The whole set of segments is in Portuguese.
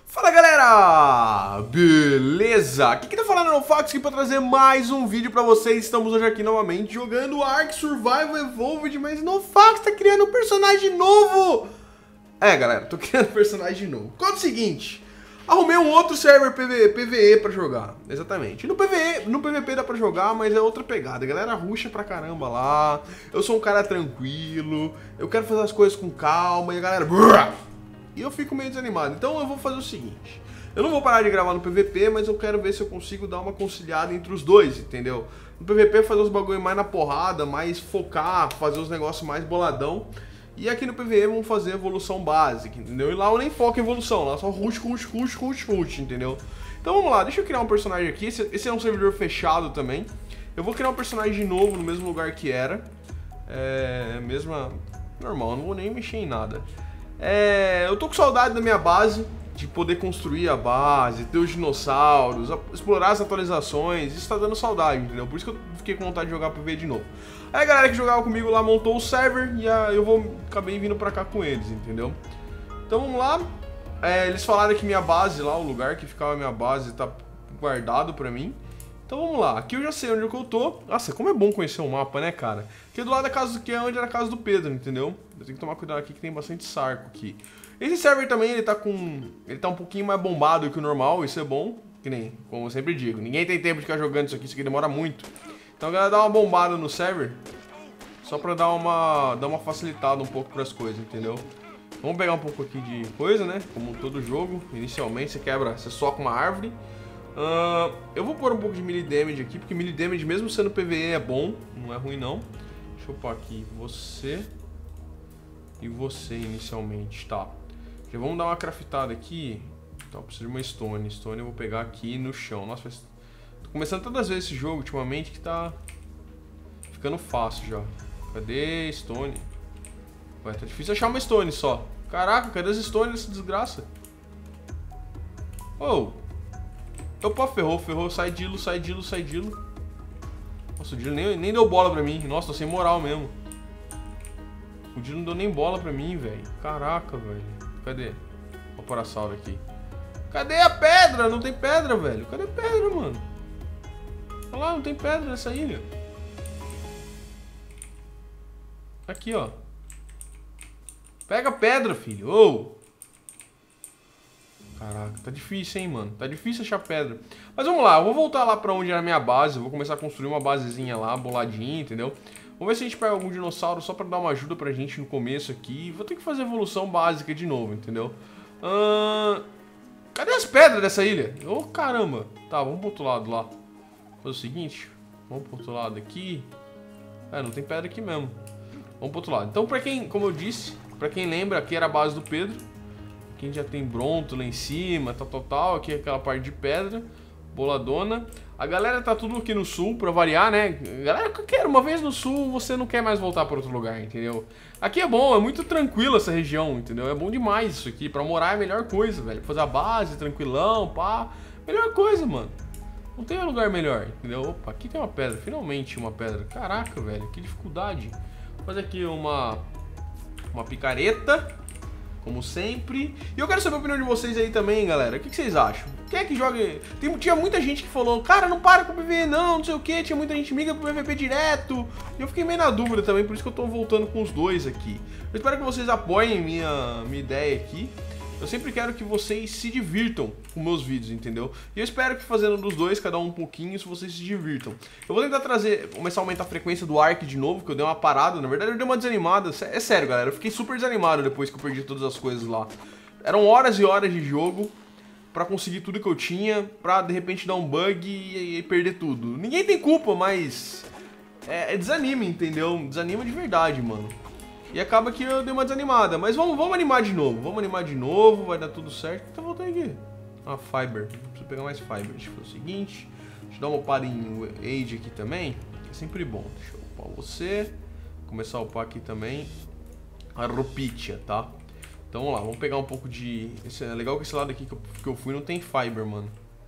Fala galera, beleza? Aqui quem tá falando é o Fox aqui pra trazer mais um vídeo pra vocês. Estamos hoje aqui novamente jogando Ark Survival Evolved, mas o Fox tá criando um personagem novo. Galera, tô criando um personagem novo. Conta o seguinte, arrumei um outro server PVE pra jogar, exatamente. No PVP dá pra jogar, mas é outra pegada. A galera ruxa pra caramba lá, eu sou um cara tranquilo, eu quero fazer as coisas com calma e a galera... E eu fico meio desanimado, então eu vou fazer o seguinte. Eu não vou parar de gravar no PVP, mas eu quero ver se eu consigo dar uma conciliada entre os dois, entendeu? No PVP fazer os bagulho mais na porrada, mais focar, fazer os negócios mais boladão. E aqui no PVE vamos fazer evolução básica, entendeu? E lá eu nem foco em evolução, lá só rush, entendeu? Então vamos lá, deixa eu criar um personagem aqui. Esse é um servidor fechado também. Eu vou criar um personagem novo no mesmo lugar que era. Mesma... normal, não vou nem mexer em nada. Eu tô com saudade da minha base, de poder construir a base, ter os dinossauros, explorar as atualizações, isso tá dando saudade, entendeu? Por isso que eu fiquei com vontade de jogar PvE de novo. Aí a galera que jogava comigo lá montou o server e eu acabei vindo pra cá com eles, entendeu? Então vamos lá, eles falaram que minha base lá, o lugar que ficava a minha base tá guardado pra mim. Então vamos lá, aqui eu já sei onde eu tô. Nossa, como é bom conhecer o mapa, né, cara? Aqui é do lado da casa, que é onde era a casa do Pedro, entendeu? Eu tenho que tomar cuidado aqui que tem bastante sarco aqui. Esse server também, ele tá um pouquinho mais bombado que o normal, isso é bom. Que nem, como eu sempre digo, ninguém tem tempo de ficar jogando isso aqui demora muito. Então a galera dá uma bombada no server, só pra dar uma facilitada um pouco pras coisas, entendeu? Vamos pegar um pouco aqui de coisa, né? Como todo jogo, inicialmente você soca uma árvore. Eu vou pôr um pouco de melee damage aqui, porque melee damage mesmo sendo PvE é bom, não é ruim não. Deixa eu pôr aqui você e você inicialmente, tá. Já vamos dar uma craftada aqui. Então eu preciso de uma stone. Stone eu vou pegar aqui no chão. Nossa, tô começando todas as vezes esse jogo ultimamente que tá ficando fácil já. Cadê stone? Ué, tá difícil achar uma stone só. Caraca, cadê as stones dessa desgraça? Oh! Opa, ferrou, sai Dilo. Nossa, o Dilo nem deu bola pra mim. Nossa, tô sem moral mesmo. O Dilo não deu nem bola pra mim, velho. Caraca, velho. Cadê? Ó o Parasauro aqui. Cadê a pedra? Não tem pedra, velho. Cadê a pedra, mano? Olha lá, não tem pedra nessa ilha. Aqui, ó. Pega a pedra, filho. Ô! Caraca, tá difícil, hein, mano. Tá difícil achar pedra. Mas vamos lá, eu vou voltar lá pra onde era a minha base. Eu vou começar a construir uma basezinha lá, boladinha, entendeu? Vamos ver se a gente pega algum dinossauro só pra dar uma ajuda pra gente no começo aqui. Vou ter que fazer evolução básica de novo, entendeu? Cadê as pedras dessa ilha? Ô, caramba. Tá, vamos pro outro lado lá. Fazer o seguinte. Vamos pro outro lado aqui. Não tem pedra aqui mesmo. Vamos pro outro lado. Então, pra quem, como eu disse, pra quem lembra, aqui era a base do Pedro. Aqui já tem bronto lá em cima, tal. Aqui é aquela parte de pedra, boladona. A galera tá tudo aqui no sul, pra variar, né? Galera, uma vez no sul, você não quer mais voltar pra outro lugar, entendeu? Aqui é bom, é muito tranquilo essa região, entendeu? É bom demais isso aqui. Pra morar é a melhor coisa, velho. Fazer a base, tranquilão, pá. Melhor coisa, mano. Não tem lugar melhor, entendeu? Opa, aqui tem uma pedra, finalmente uma pedra. Caraca, velho, que dificuldade. Vou fazer aqui uma picareta, como sempre. E eu quero saber a opinião de vocês aí também, galera. O que vocês acham? Quem é que joga? Tinha muita gente que falou, cara, não para com o PvE não sei o que. Tinha muita gente que migra pro PvP direto. E eu fiquei meio na dúvida também, por isso que eu tô voltando com os dois aqui. Eu espero que vocês apoiem minha ideia aqui. Eu sempre quero que vocês se divirtam com meus vídeos, entendeu? E eu espero que fazendo dos dois, cada um pouquinho, se vocês se divirtam. Eu vou tentar começar a aumentar a frequência do Ark de novo, que eu dei uma parada. Na verdade, eu dei uma desanimada. É sério, galera. Eu fiquei super desanimado depois que eu perdi todas as coisas lá. Eram horas e horas de jogo pra conseguir tudo que eu tinha, pra de repente dar um bug e perder tudo. Ninguém tem culpa, mas... desanima, entendeu? Desanima de verdade, mano. E acaba que eu dei uma desanimada. Mas vamos animar de novo. Vai dar tudo certo. Tá voltando aqui. Fiber. Preciso pegar mais fiber. Deixa eu fazer o seguinte. Deixa eu dar uma upada em Age aqui também. Que é sempre bom. Deixa eu upar você. Começar a upar aqui também a Rupitia, tá? Então vamos lá. Vamos pegar um pouco de... É legal que esse lado aqui que eu fui não tem fiber, mano.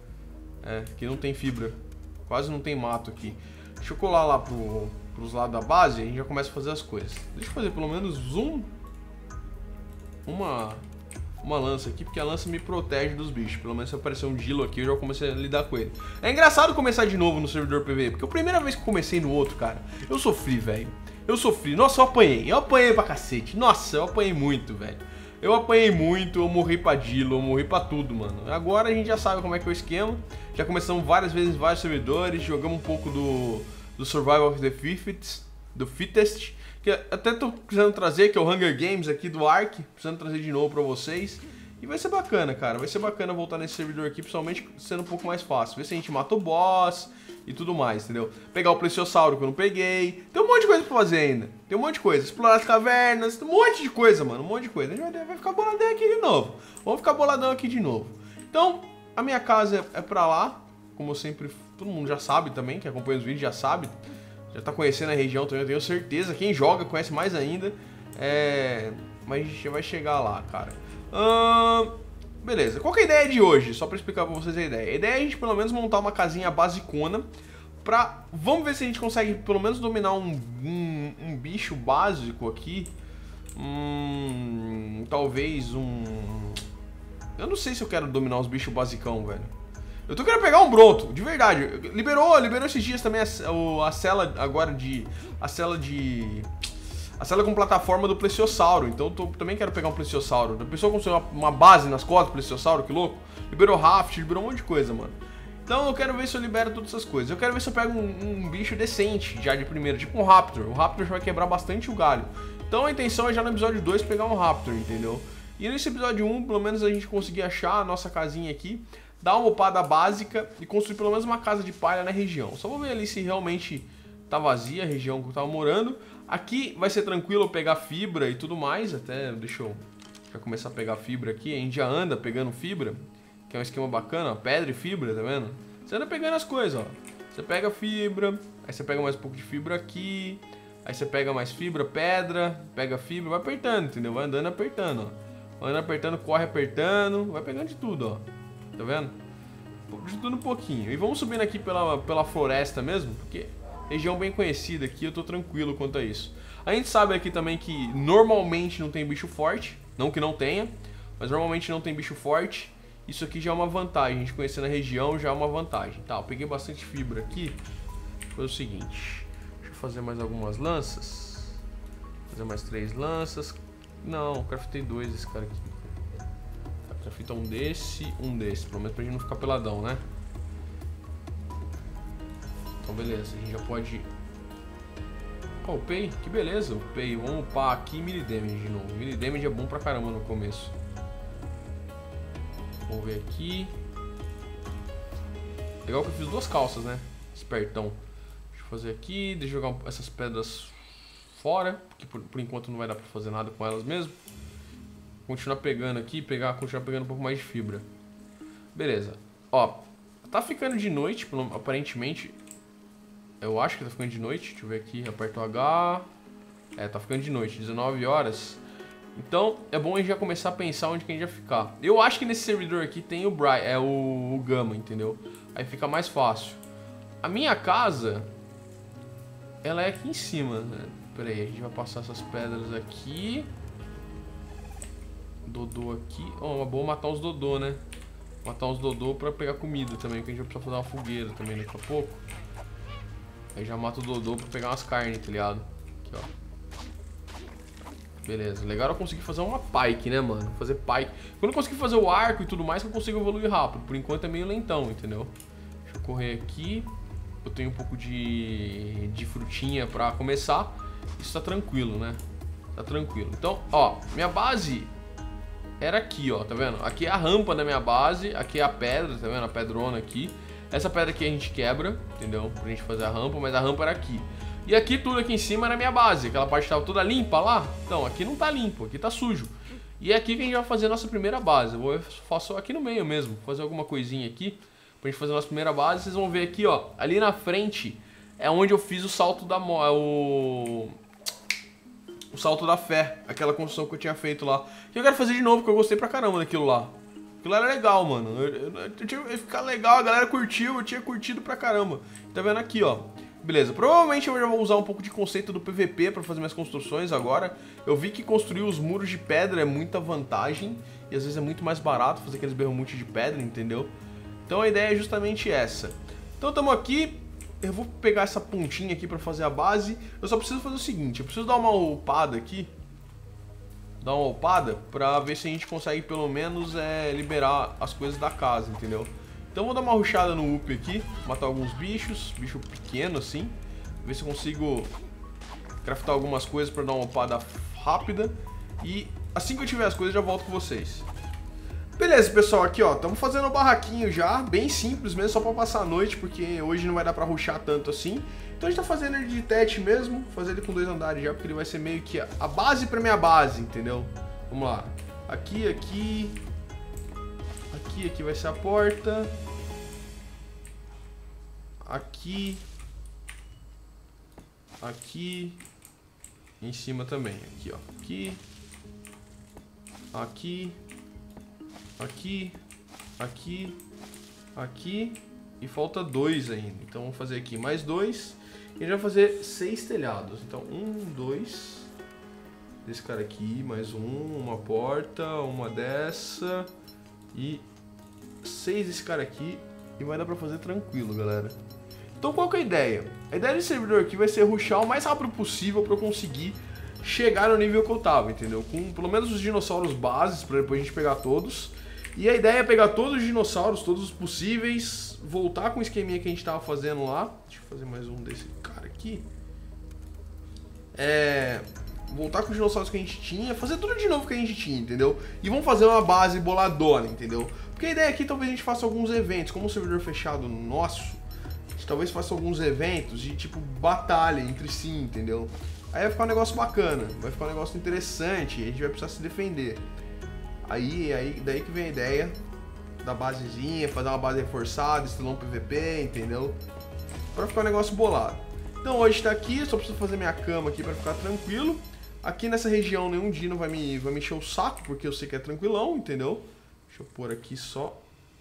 Aqui não tem fibra. Quase não tem mato aqui. Deixa eu colar lá pros lados da base e a gente já começa a fazer as coisas. Deixa eu fazer pelo menos uma uma lança aqui, porque a lança me protege dos bichos. Pelo menos se aparecer um Dilo aqui, eu já comecei a lidar com ele. É engraçado começar de novo no servidor PvE, porque a primeira vez que eu comecei no outro, cara, eu sofri, velho. Eu sofri. Nossa, eu apanhei pra cacete. Nossa, eu apanhei muito, velho. Eu apanhei muito, eu morri pra Dilo, eu morri pra tudo, mano. Agora a gente já sabe como é que é o esquema. Já começamos várias vezes em vários servidores, jogamos um pouco do Survival of the Fittest, que até tô precisando trazer, que é o Hunger Games aqui do Ark, precisando trazer de novo pra vocês. E vai ser bacana, cara, vai ser bacana voltar nesse servidor aqui, principalmente sendo um pouco mais fácil. Ver se a gente mata o boss e tudo mais, entendeu? Pegar o Plesiosauro que eu não peguei. Tem um monte de coisa pra fazer ainda. Tem um monte de coisa. Explorar as cavernas, tem um monte de coisa, mano, um monte de coisa. A gente vai ficar boladão aqui de novo. Vamos ficar boladão aqui de novo. Então, a minha casa é pra lá, como eu sempre, todo mundo já sabe também, que acompanha os vídeos já sabe. Já tá conhecendo a região também, eu tenho certeza. Quem joga conhece mais ainda. Mas a gente já vai chegar lá, cara. Beleza, qual que é a ideia de hoje? Só pra explicar pra vocês a ideia. A ideia é a gente pelo menos montar uma casinha basicona pra... Vamos ver se a gente consegue pelo menos dominar um bicho básico aqui. Talvez um... Eu não sei se eu quero dominar os bichos basicão, velho. Eu tô querendo pegar um Bronto, de verdade. Liberou esses dias também a cela agora de... A cela com plataforma do Plesiosauro. Então eu também quero pegar um Plesiosauro. A pessoa conseguiu uma base nas costas do Plesiosauro, que louco. Liberou raft, liberou um monte de coisa, mano. Então eu quero ver se eu libero todas essas coisas. Eu quero ver se eu pego um bicho decente já de primeira, tipo um Raptor. O Raptor já vai quebrar bastante o galho. Então a intenção é já no episódio 2 pegar um Raptor, entendeu? E nesse episódio 1, pelo menos a gente conseguir achar a nossa casinha aqui, dar uma upada básica e construir pelo menos uma casa de palha na região. Só vou ver ali se realmente tá vazia a região que eu tava morando. Aqui vai ser tranquilo eu pegar fibra e tudo mais. Até deixa eu já começar a pegar fibra aqui. A gente já anda pegando fibra, que é um esquema bacana, ó, pedra e fibra, tá vendo? Você anda pegando as coisas, ó. Você pega fibra, aí você pega mais um pouco de fibra aqui, aí você pega mais fibra, pedra, pega fibra, vai apertando, entendeu? Vai andando apertando, ó. Vai andando apertando, corre apertando, vai pegando de tudo, ó. Tá vendo? De tudo um pouquinho. E vamos subindo aqui pela floresta mesmo, porque região bem conhecida aqui, eu tô tranquilo quanto a isso. A gente sabe aqui também que normalmente não tem bicho forte, não que não tenha, mas normalmente não tem bicho forte. Isso aqui já é uma vantagem, a gente conhecendo a região já é uma vantagem. Tá, eu peguei bastante fibra aqui. Foi o seguinte, deixa eu fazer mais algumas lanças. Fazer mais 3 lanças. Não, eu craftei 2 desse cara aqui. Craftar um desse, pelo menos pra gente não ficar peladão, né? Então beleza, a gente já pode... Oh, upei, que beleza, upei. Vamos upar aqui melee damage de novo. Melee damage é bom pra caramba no começo. Vamos ver aqui. Legal que eu fiz 2 calças, né? Espertão. Deixa eu fazer aqui, deixa eu jogar essas pedras fora, porque por enquanto não vai dar pra fazer nada com elas mesmo. Continuar pegando aqui, continuar pegando um pouco mais de fibra. Beleza. Ó, tá ficando de noite, aparentemente. Eu acho que tá ficando de noite. Deixa eu ver aqui, aperto o H. Tá ficando de noite, 19 horas. Então, é bom a gente já começar a pensar onde que a gente vai ficar. Eu acho que nesse servidor aqui tem o Gama, entendeu? Aí fica mais fácil. A minha casa, ela é aqui em cima, né? Pera aí, a gente vai passar essas pedras aqui. Dodô aqui. Ó, é bom matar uns dodô, né? Matar uns dodô pra pegar comida também, que a gente vai precisar fazer uma fogueira também daqui a pouco. Aí já mata o dodô pra pegar umas carnes, tá ligado? Aqui, ó. Beleza, legal eu conseguir fazer uma pike, né, mano? Fazer pike. Quando eu conseguir fazer o arco e tudo mais, que eu consigo evoluir rápido. Por enquanto é meio lentão, entendeu? Deixa eu correr aqui. Eu tenho um pouco de frutinha pra começar. Isso tá tranquilo, né? Tá tranquilo. Então, ó, minha base era aqui, ó, tá vendo? Aqui é a rampa da minha base, aqui é a pedra, tá vendo? A pedrona aqui. Essa pedra aqui a gente quebra, entendeu? Pra gente fazer a rampa, mas a rampa era aqui. E aqui tudo aqui em cima era a minha base. Aquela parte tava toda limpa lá. Então, aqui não tá limpo, aqui tá sujo. E é aqui que a gente vai fazer a nossa primeira base. Eu faço aqui no meio mesmo, fazer alguma coisinha aqui pra gente fazer a nossa primeira base. Vocês vão ver aqui, ó, ali na frente é onde eu fiz o salto da o salto da fé, aquela construção que eu tinha feito lá. Que eu quero fazer de novo, porque eu gostei pra caramba daquilo lá. Aquilo era legal, mano. Eu tinha ficar legal, a galera curtiu, eu tinha curtido pra caramba. Tá vendo aqui, ó. Beleza, provavelmente eu já vou usar um pouco de conceito do PVP para fazer minhas construções agora. Eu vi que construir os muros de pedra é muita vantagem e às vezes é muito mais barato fazer aqueles berrumutes de pedra, entendeu? Então a ideia é justamente essa. Então estamos aqui, eu vou pegar essa pontinha aqui para fazer a base. Eu só preciso fazer o seguinte, eu preciso dar uma upada aqui. Dar uma upada para ver se a gente consegue pelo menos liberar as coisas da casa, entendeu? Então vou dar uma rushada no up aqui, matar alguns bichos, bicho pequeno assim, ver se eu consigo craftar algumas coisas para dar uma upada rápida. E assim que eu tiver as coisas eu já volto com vocês. Beleza, pessoal, aqui ó, estamos fazendo um barraquinho já, bem simples mesmo, só para passar a noite, porque hoje não vai dar para rushar tanto assim. Então a gente tá fazendo ele de tete mesmo, fazer ele com 2 andares já, porque ele vai ser meio que a base para minha base, entendeu? Vamos lá, aqui vai ser a porta. Aqui. Aqui. E em cima também. Aqui, ó. Aqui. Aqui. Aqui. Aqui. Aqui. E falta 2 ainda. Então vamos fazer aqui mais 2. E a gente vai fazer 6 telhados. Então 1, 2. Desse cara aqui. Mais uma porta. Uma dessa. E 6 desse cara aqui. E vai dar pra fazer tranquilo, galera. Então qual que é a ideia? A ideia desse servidor aqui vai ser rushar o mais rápido possível pra eu conseguir chegar no nível que eu tava, entendeu? Com pelo menos os dinossauros bases, pra depois a gente pegar todos. E a ideia é pegar todos os dinossauros, todos os possíveis, voltar com o esqueminha que a gente tava fazendo lá. Deixa eu fazer mais um desse cara aqui. Voltar com os dinossauros que a gente tinha, fazer tudo de novo que a gente tinha, entendeu? E vamos fazer uma base boladona, entendeu? Porque a ideia aqui talvez a gente faça alguns eventos, como um servidor fechado nosso, a gente talvez faça alguns eventos de tipo batalha entre si, entendeu? Aí vai ficar um negócio bacana, vai ficar um negócio interessante, a gente vai precisar se defender. Daí que vem a ideia da basezinha, fazer uma base reforçada, estilão PVP, entendeu? Pra ficar um negócio bolado. Então hoje tá aqui, só preciso fazer minha cama aqui pra ficar tranquilo. Aqui nessa região nenhum dino vai me encher o saco, porque eu sei que é tranquilão, entendeu? Deixa eu pôr aqui só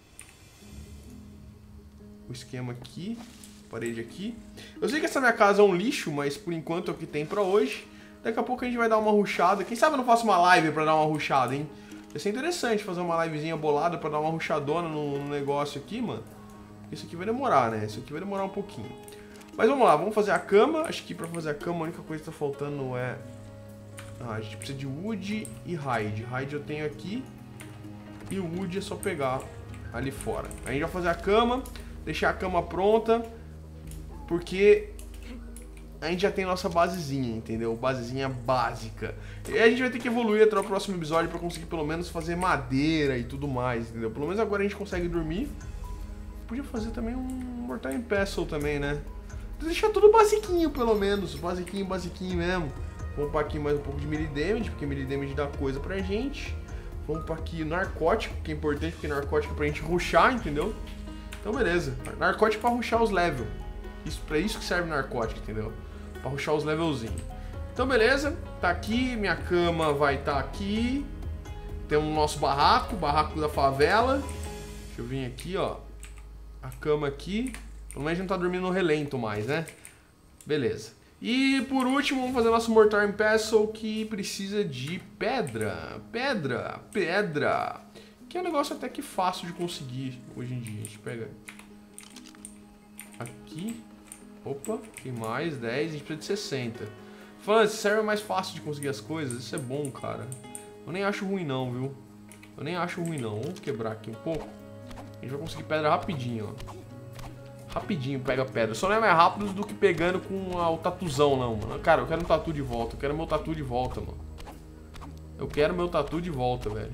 o esquema aqui, parede aqui. Eu sei que essa minha casa é um lixo, mas por enquanto é o que tem pra hoje. Daqui a pouco a gente vai dar uma rushada. Quem sabe eu não faço uma live pra dar uma rushada, hein? Vai ser interessante fazer uma livezinha bolada pra dar uma rushadona no negócio aqui, mano. Isso aqui vai demorar, né? Isso aqui vai demorar um pouquinho. Mas vamos lá, vamos fazer a cama. Acho que pra fazer a cama a única coisa que tá faltando é... a gente precisa de wood e hide. Hide eu tenho aqui. E o wood é só pegar ali fora. A gente vai fazer a cama, deixar a cama pronta, porque a gente já tem nossa basezinha, entendeu? Basezinha básica. E a gente vai ter que evoluir até o próximo episódio pra conseguir pelo menos fazer madeira e tudo mais, entendeu? Pelo menos agora a gente consegue dormir. Podia fazer também um Mortar and Pestle também, né? Deixar tudo basiquinho, pelo menos. Basiquinho mesmo. Vamos para aqui mais um pouco de melee damage, porque melee damage dá coisa pra gente. Vamos para aqui narcótico, que é importante, porque narcótico é pra gente rushar, entendeu? Então beleza. Narcótico pra rushar os levels. Pra isso que serve narcótico, entendeu? Pra rushar os levelzinhos. Então beleza. Tá aqui, minha cama vai estar aqui. Temos o nosso barraco, barraco da favela. Deixa eu vir aqui, ó. A cama aqui. Pelo menos a gente não tá dormindo no relento mais, né? Beleza. E por último, vamos fazer nosso Mortar and Pestle, que precisa de pedra. Pedra. Que é um negócio até que fácil de conseguir hoje em dia. A gente pega aqui. Opa, tem mais 10, a gente precisa de 60. Falando, esse server é mais fácil de conseguir as coisas. Isso é bom, cara. Eu nem acho ruim não, viu? Eu nem acho ruim não. Vamos quebrar aqui um pouco. A gente vai conseguir pedra rapidinho, ó. Rapidinho pega pedra. Só não é mais rápido do que pegando com o tatuzão, não, mano. Cara, eu quero um tatu de volta. Eu quero meu tatu de volta, mano. Eu quero meu tatu de volta, velho.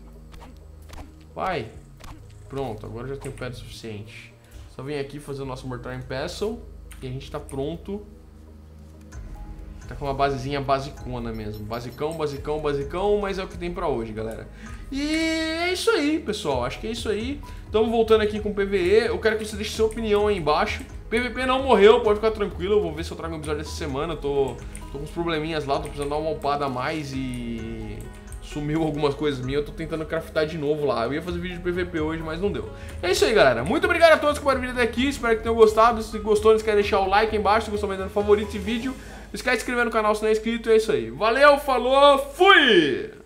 Vai. Pronto, agora já tenho pedra suficiente. Só vem aqui fazer o nosso Mortar and Pestle. E a gente tá pronto. Tá com uma basezinha basicona mesmo. Basicão, mas é o que tem pra hoje, galera. E é isso aí, pessoal. Acho que é isso aí. Estamos voltando aqui com o PvE. Eu quero que você deixe sua opinião aí embaixo. PVP não morreu, pode ficar tranquilo. Eu vou ver se eu trago um episódio essa semana. Eu tô com uns probleminhas lá, tô precisando dar uma upada a mais e sumiu algumas coisas minhas, eu tô tentando craftar de novo lá. Eu ia fazer vídeo de PVP hoje, mas não deu. É isso aí, galera. Muito obrigado a todos que foram vir até aqui. Espero que tenham gostado. Se gostou, não esquece de deixar o like aí embaixo. Se gostou, vai dando favorito esse vídeo. Não esquece de se inscrever no canal se não é inscrito. É isso aí. Valeu, falou, fui!